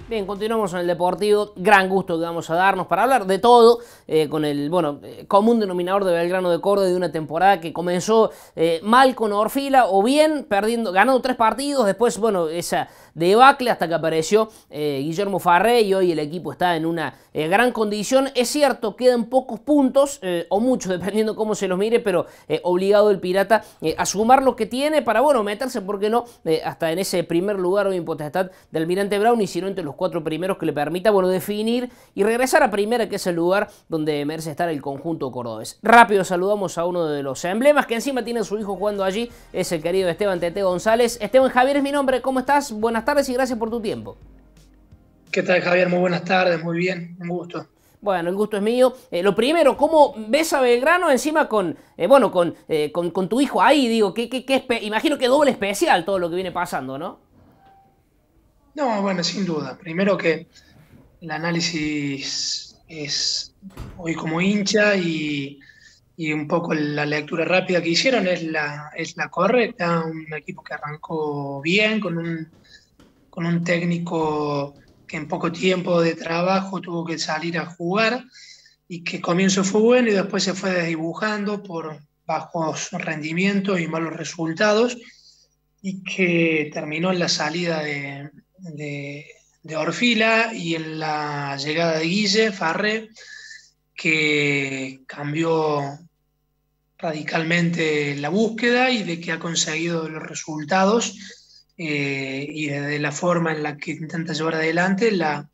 Bien, continuamos en el Deportivo. Gran gusto que vamos a darnos para hablar de todo, con el común denominador de Belgrano de Córdoba, de una temporada que comenzó mal con Orfila, o bien perdiendo, ganando 3 partidos, después, esa debacle hasta que apareció Guillermo Farré, y hoy el equipo está en una gran condición. Es cierto, quedan pocos puntos, o muchos, dependiendo cómo se los mire, pero obligado el Pirata a sumar lo que tiene para, meterse, ¿por qué no?, hasta en ese primer lugar hoy en potestad del Almirante Brown, y si no entre los 4 primeros, que le permita, definir y regresar a primera, que es el lugar donde merece estar el conjunto cordobés. Rápido saludamos a uno de los emblemas que encima tiene a su hijo jugando allí, es el querido Esteban Tete González. Esteban, Javier es mi nombre, ¿cómo estás? Buenas tardes y gracias por tu tiempo. ¿Qué tal, Javier? Muy buenas tardes, muy bien, un gusto. Bueno, el gusto es mío. Lo primero, ¿cómo ves a Belgrano encima con tu hijo ahí? Digo, imagino que doble especial todo lo que viene pasando, ¿no? No, bueno, sin duda. Primero que el análisis es hoy como hincha y un poco la lectura rápida que hicieron es la correcta. Un equipo que arrancó bien, con un técnico que en poco tiempo de trabajo tuvo que salir a jugar y que comienzo fue bueno y después se fue desdibujando por bajos rendimientos y malos resultados y que terminó en la salida de, de Orfila y en la llegada de Guille Farré, que cambió radicalmente la búsqueda y de que ha conseguido los resultados y de la forma en la que intenta llevar adelante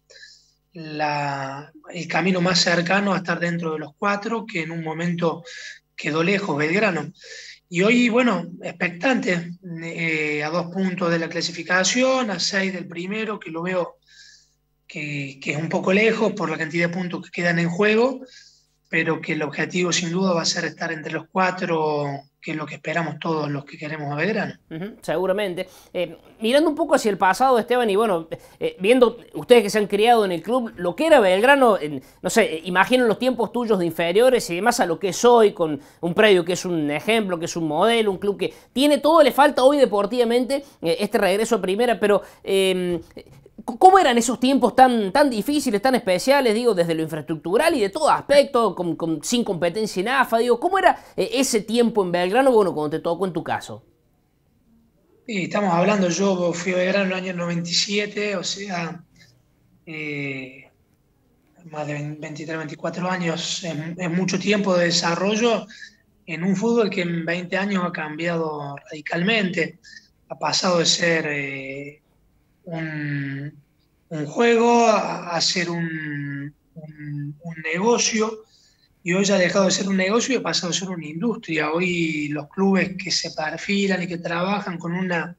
el camino más cercano a estar dentro de los 4, que en un momento quedó lejos Belgrano. Y hoy, bueno, expectante, a 2 puntos de la clasificación, a 6 del primero, que lo veo que es un poco lejos por la cantidad de puntos que quedan en juego, pero que el objetivo sin duda va a ser estar entre los 4, que es lo que esperamos todos los que queremos a Belgrano. Seguramente. Mirando un poco hacia el pasado, Esteban, y viendo ustedes que se han criado en el club, lo que era Belgrano, no sé, imagino los tiempos tuyos de inferiores y demás a lo que es hoy, con un predio que es un ejemplo, que es un modelo, un club que tiene todo, le falta hoy deportivamente este regreso a primera, pero ¿cómo eran esos tiempos tan difíciles, tan especiales, digo, desde lo infraestructural y de todo aspecto, sin competencia en AFA? Digo, ¿cómo era ese tiempo en Belgrano, cuando te tocó en tu caso? Y estamos hablando, yo fui a Belgrano en el año 97, o sea, eh, más de 23, 24 años, es mucho tiempo de desarrollo en un fútbol que en 20 años ha cambiado radicalmente. Ha pasado de ser un juego a ser un negocio, y hoy ya ha dejado de ser un negocio y ha pasado a ser una industria. Hoy los clubes que se perfilan y que trabajan con una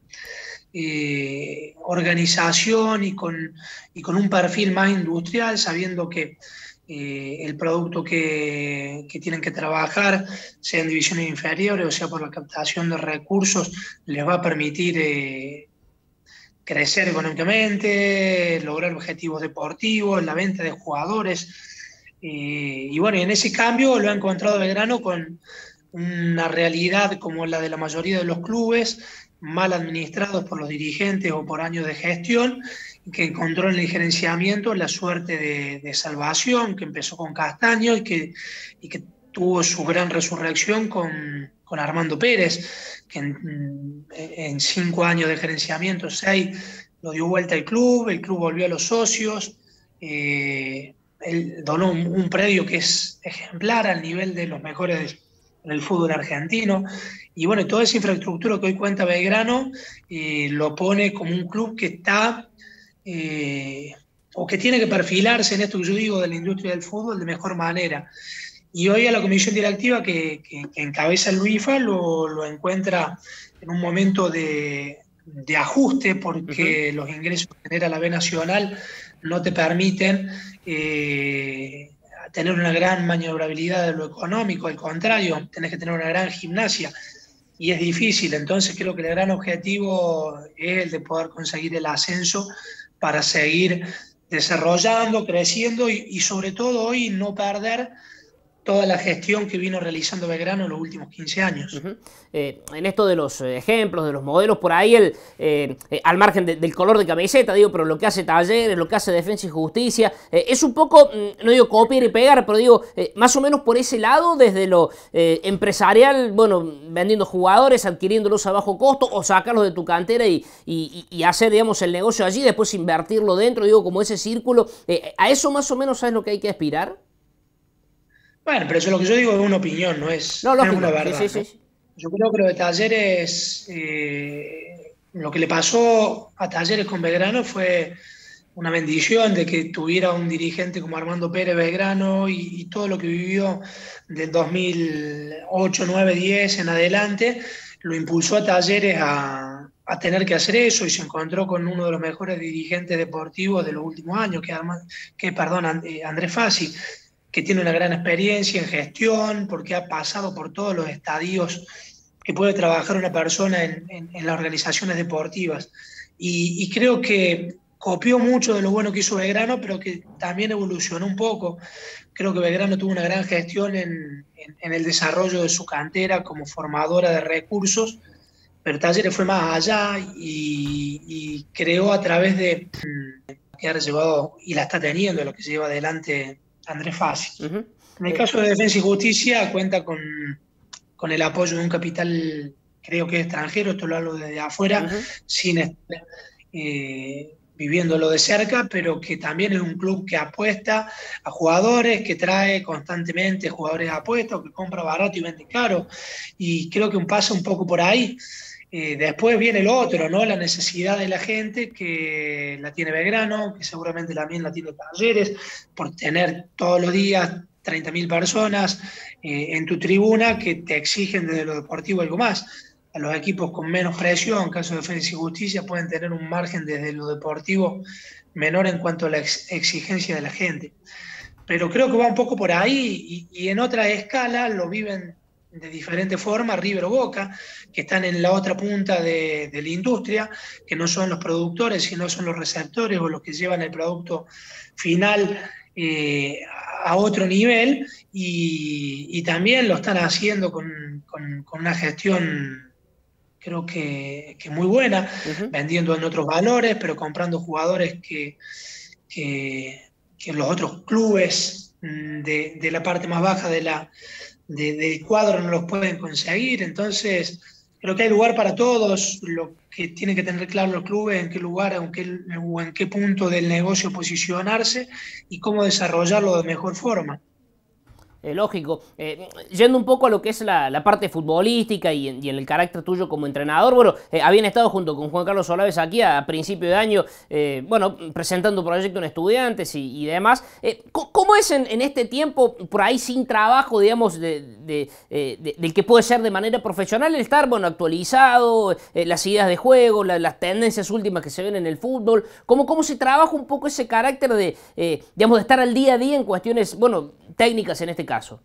organización y con un perfil más industrial, sabiendo que el producto que tienen que trabajar, sea en divisiones inferiores o sea por la captación de recursos, les va a permitir crecer económicamente, lograr objetivos deportivos, la venta de jugadores. Y bueno, y en ese cambio lo ha encontrado Belgrano con una realidad como la de la mayoría de los clubes, mal administrados por los dirigentes o por años de gestión, que encontró en el gerenciamiento la suerte de salvación, que empezó con Castaño y que tuvo su gran resurrección con Armando Pérez, que en 5 años de gerenciamiento, 6, lo dio vuelta el club volvió a los socios, él donó un predio que es ejemplar al nivel de los mejores en el fútbol argentino. Y bueno, toda esa infraestructura que hoy cuenta Belgrano lo pone como un club que está o que tiene que perfilarse en esto que yo digo de la industria del fútbol de mejor manera. Y hoy a la comisión directiva que encabeza el UIFA lo encuentra en un momento de ajuste, porque los ingresos que genera la B Nacional no te permiten tener una gran maniobrabilidad de lo económico, al contrario, tenés que tener una gran gimnasia y es difícil. Entonces creo que el gran objetivo es el de poder conseguir el ascenso para seguir desarrollando, creciendo y sobre todo hoy no perder toda la gestión que vino realizando Belgrano en los últimos 15 años. En esto de los ejemplos, de los modelos, por ahí, al margen del color de camiseta, digo, pero lo que hace Talleres, lo que hace Defensa y Justicia, es un poco, no digo copiar y pegar, pero digo, más o menos por ese lado, desde lo empresarial, bueno, vendiendo jugadores, adquiriéndolos a bajo costo, o sacarlos de tu cantera y hacer, digamos, el negocio allí, después invertirlo dentro, digo, como ese círculo. ¿A eso más o menos es lo que hay que aspirar? Bueno, pero eso lo que yo digo es una opinión, No, no es lógico, una sí, verdad, sí, ¿no? sí. Yo creo que lo de Talleres, lo que le pasó a Talleres con Belgrano fue una bendición de que tuviera un dirigente como Armando Pérez Belgrano y todo lo que vivió del 2008, 9, 10 en adelante, lo impulsó a Talleres a tener que hacer eso y se encontró con uno de los mejores dirigentes deportivos de los últimos años, Andrés Fassi, que tiene una gran experiencia en gestión, porque ha pasado por todos los estadios que puede trabajar una persona en las organizaciones deportivas. Y creo que copió mucho de lo bueno que hizo Belgrano, pero que también evolucionó un poco. Creo que Belgrano tuvo una gran gestión en el desarrollo de su cantera como formadora de recursos, pero Talleres fue más allá y creó a través de que ha llevado y la está teniendo, lo que se lleva adelante Andrés Fassi. Uh-huh. En el caso de Defensa y Justicia cuenta con el apoyo de un capital, creo que extranjero, esto lo hablo desde afuera, Uh-huh. sin estar viviéndolo de cerca, pero que también es un club que apuesta a jugadores, que trae constantemente jugadores a apuesta, o que compra barato y vende caro, y creo que pasa un poco por ahí. Después viene el otro, ¿no? La necesidad de la gente que la tiene Belgrano, que seguramente también la tiene Talleres, por tener todos los días 30.000 personas en tu tribuna que te exigen desde lo deportivo algo más. A los equipos con menos presión, en caso de Defensa y Justicia, pueden tener un margen desde lo deportivo menor en cuanto a la exigencia de la gente. Pero creo que va un poco por ahí y en otra escala lo viven de diferente forma River o Boca, que están en la otra punta de la industria, que no son los productores, sino son los receptores o los que llevan el producto final a otro nivel y también lo están haciendo con una gestión creo que muy buena, Uh-huh. vendiendo en otros valores, pero comprando jugadores que, que los otros clubes de la parte más baja del cuadro no los pueden conseguir. Entonces, creo que hay lugar para todos. Lo que tienen que tener claro los clubes en qué lugar o en qué punto del negocio posicionarse y cómo desarrollarlo de mejor forma. Lógico. Yendo un poco a lo que es la parte futbolística y en el carácter tuyo como entrenador, bueno, habían estado junto con Juan Carlos Olaves aquí a principio de año, bueno, presentando proyectos en estudiantes y demás. ¿Cómo es en este tiempo, por ahí sin trabajo, digamos, del que puede ser de manera profesional, el estar, bueno, actualizado, las ideas de juego, las tendencias últimas que se ven en el fútbol? ¿Cómo se trabaja un poco ese carácter digamos, de estar al día a día en cuestiones, bueno, técnicas en este caso?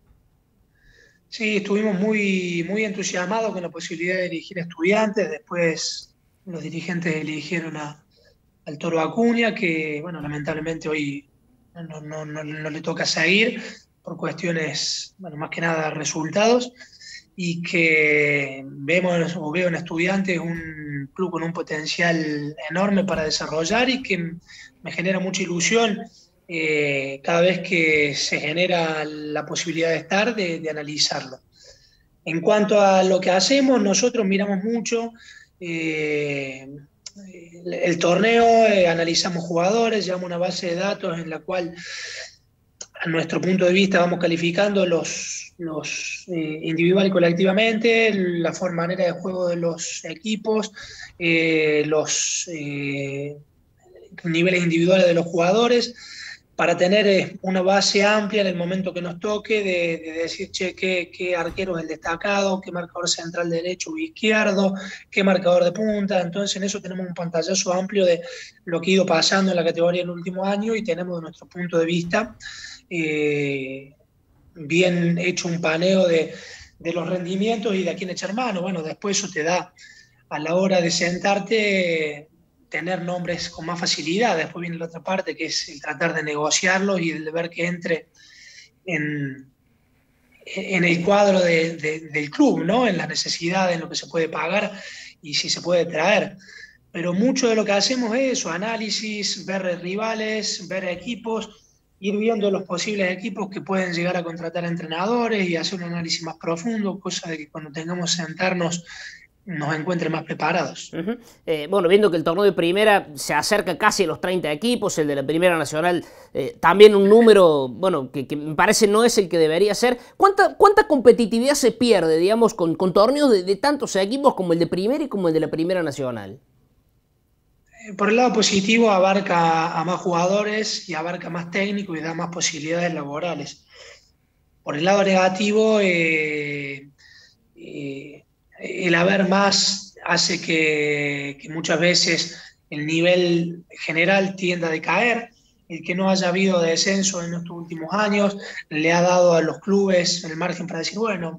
Sí, estuvimos muy entusiasmados con la posibilidad de dirigir estudiantes. Después los dirigentes eligieron al Toro Acuña, que bueno, lamentablemente hoy no le toca seguir por cuestiones, bueno, más que nada resultados, y que veo en Estudiantes un club con un potencial enorme para desarrollar y que me genera mucha ilusión cada vez que se genera la posibilidad de estar, de analizarlo. En cuanto a lo que hacemos, nosotros miramos mucho el torneo, analizamos jugadores, llevamos una base de datos en la cual, a nuestro punto de vista, vamos calificando los individual y colectivamente, la manera de juego de los equipos, los niveles individuales de los jugadores, para tener una base amplia en el momento que nos toque, de decir, che, qué arquero es el destacado, qué marcador central derecho o izquierdo, qué marcador de punta. Entonces, en eso tenemos un pantallazo amplio de lo que ha ido pasando en la categoría en el último año y tenemos, de nuestro punto de vista, bien hecho un paneo de los rendimientos y de a quién echar mano. Bueno, después eso te da, a la hora de sentarte, tener nombres con más facilidad. Después viene la otra parte, que es el tratar de negociarlos y el ver que entre en, en el cuadro del club, ¿no? En la necesidad, en lo que se puede pagar y si se puede traer. Pero mucho de lo que hacemos es eso, análisis, ver rivales, ver equipos, ir viendo los posibles equipos que pueden llegar a contratar entrenadores y hacer un análisis más profundo, cosa de que cuando tengamos que sentarnos nos encuentren más preparados. Uh-huh. Bueno, viendo que el torneo de primera se acerca casi a los 30 equipos, el de la primera nacional también un número, bueno, que me parece no es el que debería ser. ¿Cuánta competitividad se pierde, digamos, con torneos de tantos equipos como el de primera y como el de la primera nacional? Por el lado positivo abarca a más jugadores y abarca más técnicos y da más posibilidades laborales. Por el lado negativo, el haber más hace que muchas veces el nivel general tienda a decaer. El que no haya habido descenso en estos últimos años le ha dado a los clubes el margen para decir, bueno,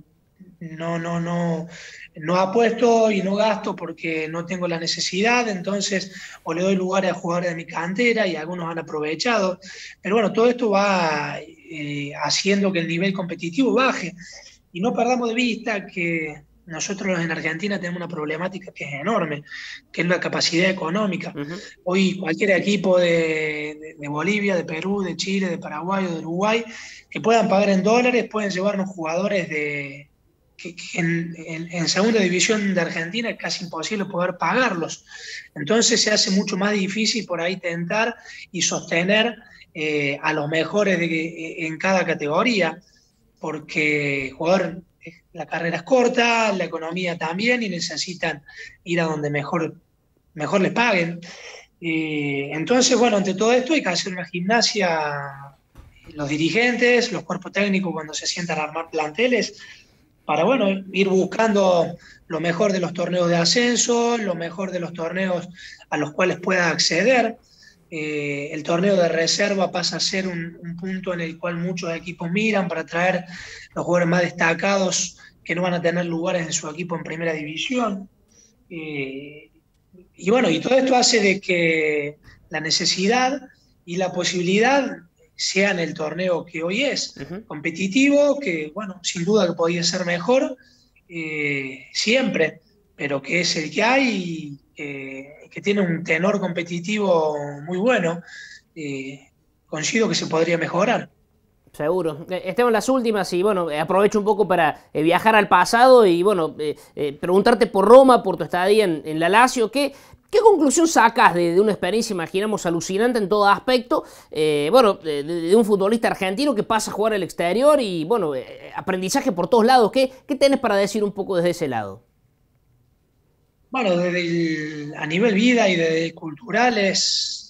no apuesto y no gasto porque no tengo la necesidad, entonces o le doy lugar a jugadores de mi cantera y algunos han aprovechado. Pero bueno, todo esto va haciendo que el nivel competitivo baje y no perdamos de vista que nosotros en Argentina tenemos una problemática que es enorme, que es la capacidad económica. Uh-huh. Hoy cualquier equipo de Bolivia, de Perú, de Chile, de Paraguay o de Uruguay que puedan pagar en dólares pueden llevarnos jugadores que en segunda división de Argentina es casi imposible poder pagarlos. Entonces se hace mucho más difícil por ahí tentar y sostener a los mejores en cada categoría, porque jugador, la carrera es corta, la economía también y necesitan ir a donde mejor les paguen. Entonces, bueno, ante todo esto hay que hacer una gimnasia, los dirigentes, los cuerpos técnicos cuando se sientan a armar planteles, para bueno, ir buscando lo mejor de los torneos de ascenso, lo mejor de los torneos a los cuales pueda acceder. El torneo de reserva pasa a ser un punto en el cual muchos equipos miran para traer los jugadores más destacados que no van a tener lugares en su equipo en primera división. Y bueno, y todo esto hace de que la necesidad y la posibilidad sean el torneo que hoy es, Uh-huh. competitivo, que bueno, sin duda que podía ser mejor siempre, pero que es el que hay y que tiene un tenor competitivo muy bueno. Coincido que se podría mejorar. Seguro. Estemos en las últimas y bueno, aprovecho un poco para viajar al pasado y bueno, preguntarte por Roma, por tu estadía en la Lazio. ¿Qué conclusión sacas de una experiencia, imaginamos, alucinante en todo aspecto? Bueno, de un futbolista argentino que pasa a jugar al exterior y bueno, aprendizaje por todos lados. ¿Qué tenés para decir un poco desde ese lado? Bueno, a nivel vida y de cultural es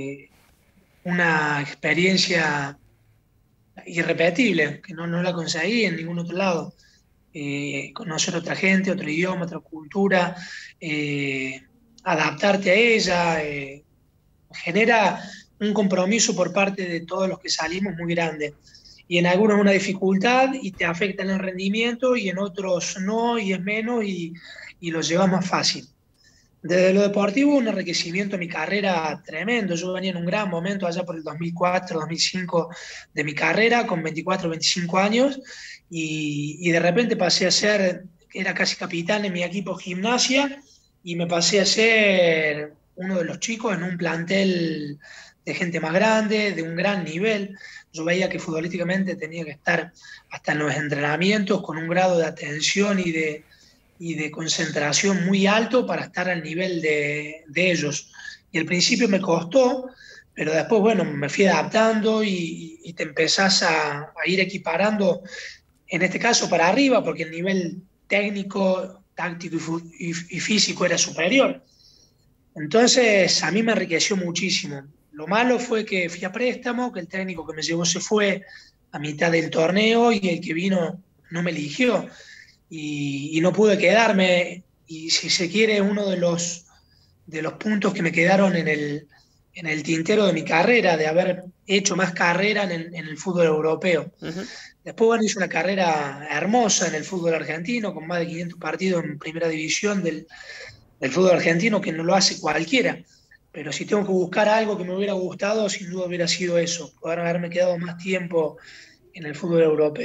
una experiencia irrepetible, que no la conseguí en ningún otro lado. Conocer otra gente, otro idioma, otra cultura, adaptarte a ella, genera un compromiso por parte de todos los que salimos muy grande. Y en algunos una dificultad y te afecta en el rendimiento y en otros no y es menos y lo llevas más fácil. Desde lo deportivo, un enriquecimiento en mi carrera tremendo. Yo venía en un gran momento allá por el 2004, 2005 de mi carrera, con 24, 25 años, y de repente pasé a ser, era casi capitán en mi equipo Gimnasia, y me pasé a ser uno de los chicos en un plantel de gente más grande, de un gran nivel. Yo veía que futbolísticamente tenía que estar hasta en los entrenamientos con un grado de atención y de concentración muy alto para estar al nivel de ellos. Y al principio me costó, pero después, bueno, me fui adaptando y te empezás a ir equiparando, en este caso para arriba, porque el nivel técnico, táctico y físico era superior. Entonces, a mí me enriqueció muchísimo. Lo malo fue que fui a préstamo, que el técnico que me llevó se fue a mitad del torneo y el que vino no me eligió y no pude quedarme. Y si se quiere, uno de los puntos que me quedaron en el tintero de mi carrera, de haber hecho más carrera en el fútbol europeo. Uh-huh. Después, bueno, hice una carrera hermosa en el fútbol argentino, con más de 500 partidos en primera división del fútbol argentino, que no lo hace cualquiera. Pero si tengo que buscar algo que me hubiera gustado, sin duda hubiera sido eso, poder haberme quedado más tiempo en el fútbol europeo.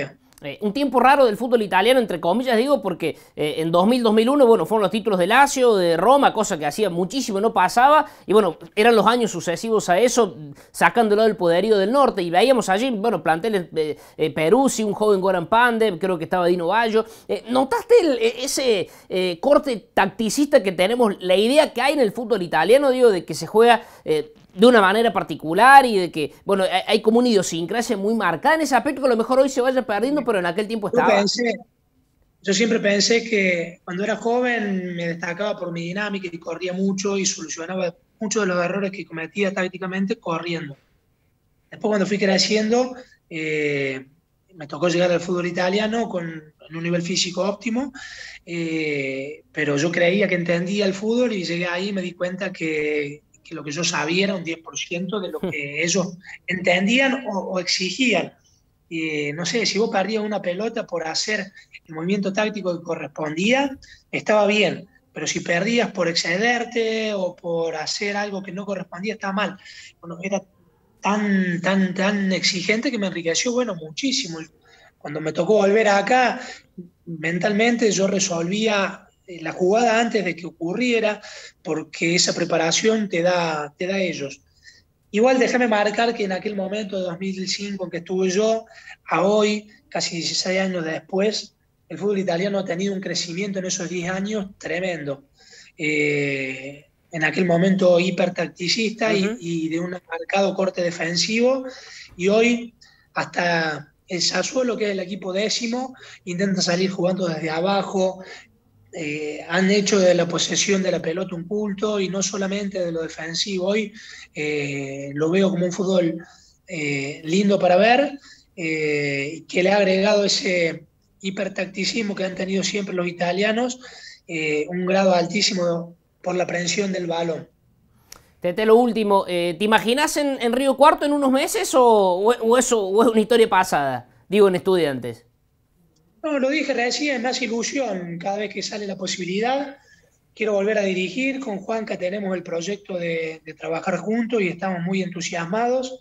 un tiempo raro del fútbol italiano, entre comillas digo, porque en 2000-2001, bueno, fueron los títulos de Lazio, de Roma, cosa que hacía muchísimo no pasaba, y bueno, eran los años sucesivos a eso, sacándolo del poderío del norte, y veíamos allí, bueno, planteles Peruzzi, un joven Goran Pandev, creo que estaba Dino Baggio. ¿Notaste ese corte tacticista que tenemos, la idea que hay en el fútbol italiano, digo, de que se juega de una manera particular y de que, bueno, hay como una idiosincrasia muy marcada en ese aspecto que a lo mejor hoy se vaya perdiendo, pero en aquel tiempo estaba? Yo siempre pensé que cuando era joven me destacaba por mi dinámica y corría mucho y solucionaba muchos de los errores que cometía tácticamente corriendo. Después cuando fui creciendo, me tocó llegar al fútbol italiano en un nivel físico óptimo, pero yo creía que entendía el fútbol y llegué ahí y me di cuenta que lo que yo sabía era un 10% de lo que ellos entendían o exigían. No sé, si vos perdías una pelota por hacer el movimiento táctico que correspondía, estaba bien, pero si perdías por excederte o por hacer algo que no correspondía, estaba mal. Bueno, era tan exigente que me enriqueció, bueno, muchísimo. Cuando me tocó volver acá, mentalmente yo resolvía la jugada antes de que ocurriera, porque esa preparación te da ellos. Igual déjame marcar que en aquel momento de 2005 en que estuve yo, a hoy, casi 16 años después, el fútbol italiano ha tenido un crecimiento en esos 10 años tremendo. En aquel momento hipertacticista y de un marcado corte defensivo, y hoy hasta el Sassuolo, que es el equipo 10º, intenta salir jugando desde abajo. Han hecho de la posesión de la pelota un culto y no solamente de lo defensivo. Hoy lo veo como un fútbol lindo para ver, que le ha agregado ese hipertacticismo que han tenido siempre los italianos, un grado altísimo por la aprehensión del balón. Tete, lo último, ¿te imaginas en Río Cuarto en unos meses o es una historia pasada? Digo, en Estudiantes. No, lo dije recién, me hace ilusión cada vez que sale la posibilidad. Quiero volver a dirigir. Con Juanca tenemos el proyecto de trabajar juntos y estamos muy entusiasmados.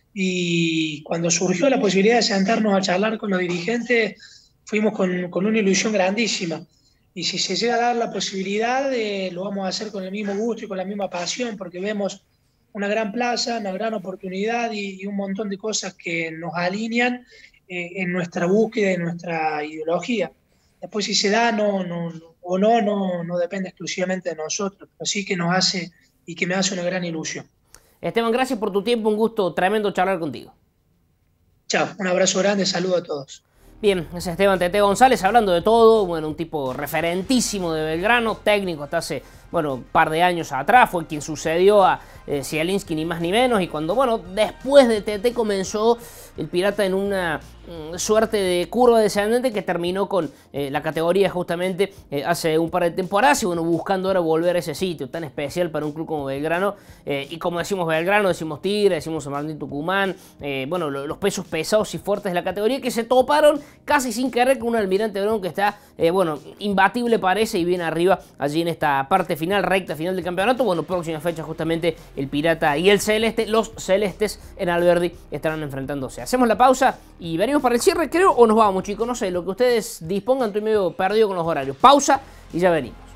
Y cuando surgió la posibilidad de sentarnos a charlar con los dirigentes, fuimos con una ilusión grandísima. Y si se llega a dar la posibilidad, lo vamos a hacer con el mismo gusto y con la misma pasión, porque vemos una gran plaza, una gran oportunidad y un montón de cosas que nos alinean en nuestra búsqueda, en nuestra ideología. Después si se da no depende exclusivamente de nosotros, pero sí que nos hace y que me hace una gran ilusión. Esteban, gracias por tu tiempo, un gusto tremendo charlar contigo. Chao, un abrazo grande, saludo a todos. Bien, es Esteban Tete González hablando de todo, bueno, un tipo referentísimo de Belgrano, técnico hasta hace, bueno, un par de años atrás, fue quien sucedió a Zielinski ni más ni menos, y cuando, bueno, después de Tete comenzó el Pirata en una suerte de curva descendente que terminó con la categoría justamente hace un par de temporadas y bueno, buscando ahora volver a ese sitio tan especial para un club como Belgrano, y como decimos Belgrano, decimos Tigre, decimos San Martín Tucumán, bueno, los pesos pesados y fuertes de la categoría que se toparon casi sin querer con un Almirante Brown que está, bueno, imbatible parece y bien arriba allí en esta parte final, recta final del campeonato. Bueno, próxima fecha justamente el Pirata y el Celeste, los Celestes en Alberdi estarán enfrentándose. Hacemos la pausa y venimos para el cierre, creo, o nos vamos, chicos, no sé, lo que ustedes dispongan, estoy medio perdido con los horarios. Pausa y ya venimos.